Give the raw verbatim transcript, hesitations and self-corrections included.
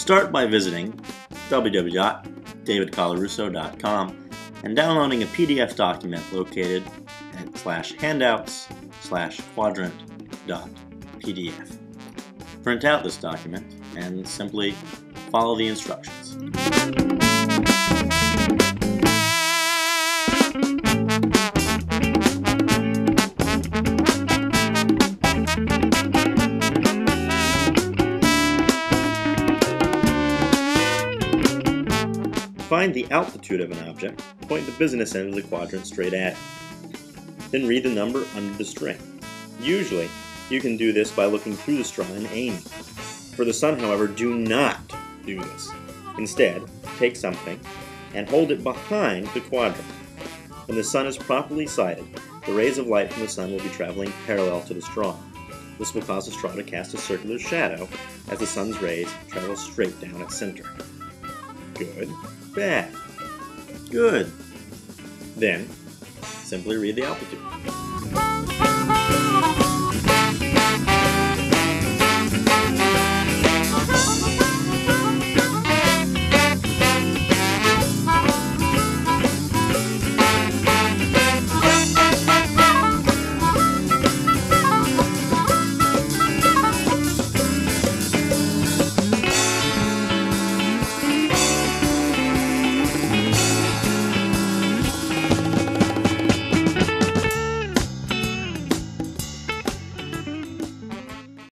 Start by visiting w w w dot david colarusso dot com and downloading a P D F document located at slash handouts slash quadrant dot p d f. Print out this document and simply follow the instructions. Find the altitude of an object, point the business end of the quadrant straight at it. Then read the number under the string. Usually, you can do this by looking through the straw and aiming. For the sun, however, do not do this. Instead, take something and hold it behind the quadrant. When the sun is properly sighted, the rays of light from the sun will be traveling parallel to the straw. This will cause the straw to cast a circular shadow as the sun's rays travel straight down its center. Good. Bad. Good. Then, simply read the altitude.